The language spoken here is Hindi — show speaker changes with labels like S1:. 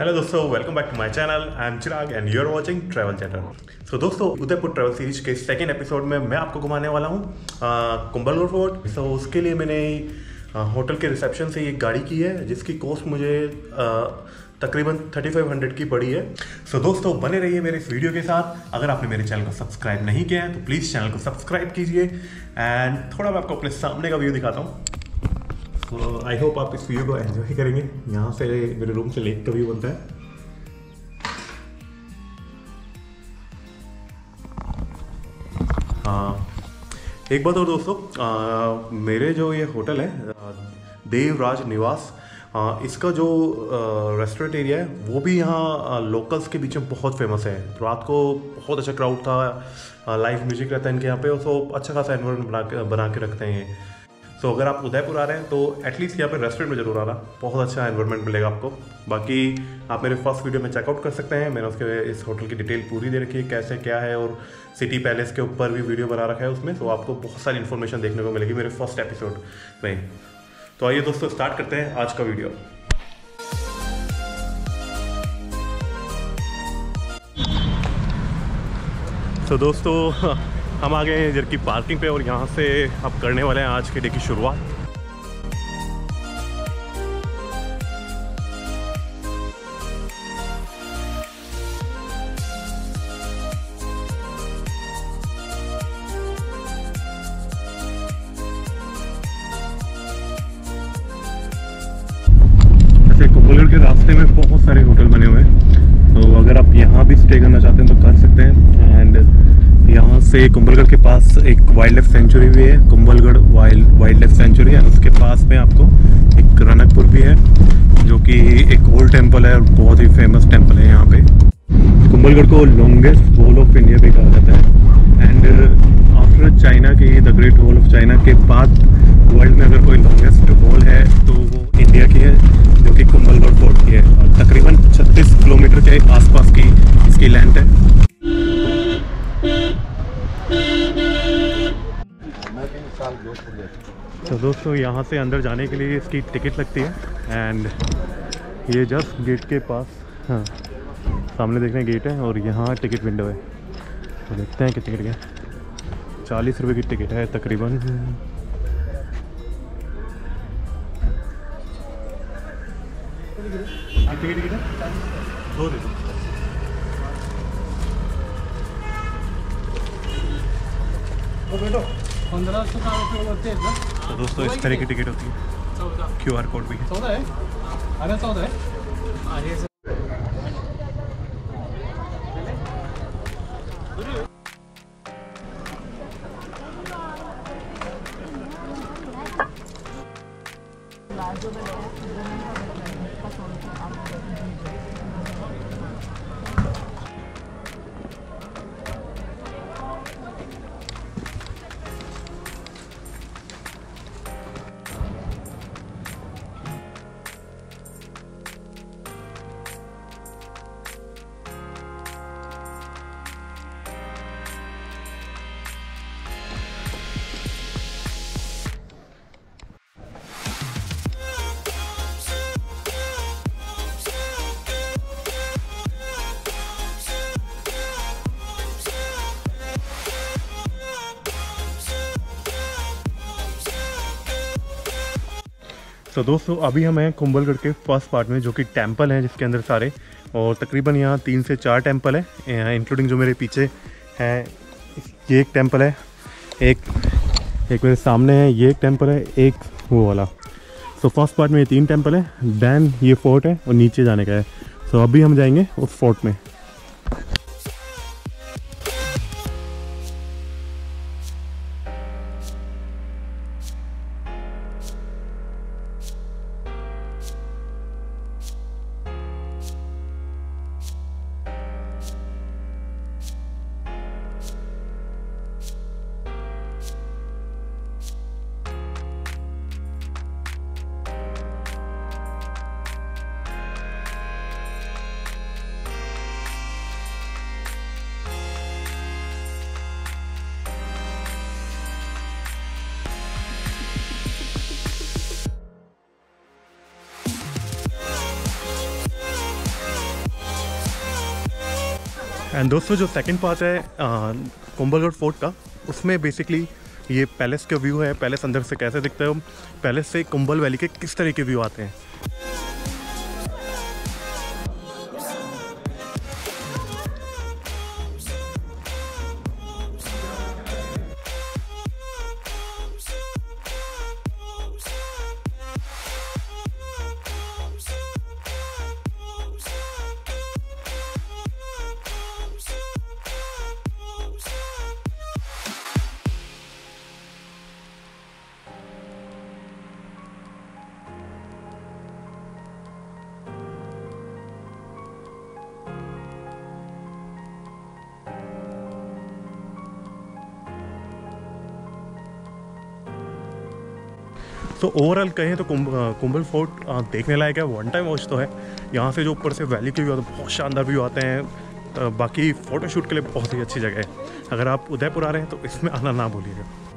S1: हेलो दोस्तों, welcome back to my channel. I am Chirag and you are watching travel channel. So दोस्तों, उदयपुर ट्रैवल सीरीज के सेकेंड एपिसोड में मैं आपको घुमाने वाला हूँ कुंभलगढ़ फोर्ट। सो उसके लिए मैंने होटल के रिसेप्शन से एक गाड़ी की है जिसकी कॉस्ट मुझे तकरीबन 3500 की पड़ी है। सो दोस्तों, बने रहिए मेरे इस वीडियो के साथ। अगर आपने मेरे चैनल को सब्सक्राइब नहीं किया है तो प्लीज़ चैनल को सब्सक्राइब कीजिए। एंड थोड़ा मैं आपको अपने सामने का व्यू दिखाता हूँ। तो आई होप आप इस वीडियो को एंजॉय करेंगे। यहाँ से मेरे रूम से लेक का व्यू बनता है। हाँ, एक बात और दोस्तों, मेरे जो ये होटल है देवराज निवास, इसका जो रेस्टोरेंट एरिया है वो भी यहाँ लोकल्स के बीच में बहुत फेमस है। रात को बहुत अच्छा क्राउड था, लाइव म्यूजिक रहता है इनके यहाँ पे। सो अच्छा खासा एनवायरनमेंट बना के रखते हैं ये। सो अगर आप उदयपुर आ रहे हैं तो एटलीस्ट यहाँ पे रेस्टोरेंट में जरूर आना, बहुत अच्छा एनवायरनमेंट मिलेगा आपको। बाकी आप मेरे फर्स्ट वीडियो में चेकआउट कर सकते हैं। मैंने उसके इस होटल की डिटेल पूरी दे रखी है, कैसे क्या है, और सिटी पैलेस के ऊपर भी वीडियो बना रखा है उसमें। तो आपको बहुत सारी इन्फॉर्मेशन देखने को मिलेगी मेरे फर्स्ट एपिसोड में। तो आइए दोस्तों, स्टार्ट करते हैं आज का वीडियो। तो दोस्तों, हम आ गए हैं इधर की पार्किंग पे और यहाँ से अब करने वाले हैं आज के डे की शुरुआत। ऐसे कुंभलगढ़ के रास्ते में बहुत सारे होटल बने हुए हैं, तो अगर आप यहाँ भी स्टे करना चाहते हैं तो कर सकते हैं। एंड यहाँ से कुंभलगढ़ के पास एक वाइल्ड लाइफ सेंचुरी भी है, कुंभलगढ़ वाइल्ड लाइफ सेंचुरी है। उसके पास में आपको एक रनकपुर भी है जो कि एक ओल्ड टेम्पल है और बहुत ही फेमस टेम्पल है यहाँ पे। कुंभलगढ़ को लॉन्गेस्ट वॉल ऑफ इंडिया भी कहा जाता है। एंड आफ्टर चाइना की the great wall of China के बाद वर्ल्ड में अगर कोई लॉन्गेस्ट वॉल है तो वो इंडिया की है, जो कि कुंभलगढ़ फोर्ट की है। और तकरीबन 36 किलोमीटर के आसपास की इसकी लेंथ है। तो दोस्तों, यहाँ से अंदर जाने के लिए इसकी टिकट लगती है। एंड ये जस्ट गेट के पास, हाँ, सामने देखने गेट है और यहाँ टिकट विंडो है। तो देखते हैं कितनी टिकट है। 40 रुपये की टिकट है तकरीबन। टिकट है 2 दे दो। तो दोस्तों, इस तरह की टिकट होती है। QR कोड भी है। 14 है। अरे 14 है। तो दोस्तों, अभी हम हैं कुंभलगढ़ के फर्स्ट पार्ट में, जो कि टेंपल है जिसके अंदर सारे, और तकरीबन यहाँ 3 से 4 टेंपल है, इंक्लूडिंग जो मेरे पीछे है। ये एक टेंपल है, एक मेरे सामने है, ये एक टेंपल है, एक वो वाला। सो फर्स्ट पार्ट में ये 3 टेंपल है, देन ये फोर्ट है और नीचे जाने का है। सो अभी हम जाएंगे उस फोर्ट में। एंड दोस्तों जो सेकंड पार्ट है कुंभलगढ़ फोर्ट का, उसमें बेसिकली ये पैलेस का व्यू है। पैलेस अंदर से कैसे दिखता है, पैलेस से कुंभल वैली के किस तरह के व्यू आते हैं। तो ओवरऑल कहें तो कुंभल फोर्ट देखने लायक है, वन टाइम वॉच तो है। यहाँ से जो ऊपर से वैली के व्यू आते हैं, बहुत शानदार व्यू आते हैं। बाकी फ़ोटोशूट के लिए बहुत ही अच्छी जगह है। अगर आप उदयपुर आ रहे हैं तो इसमें आना ना भूलिएगा।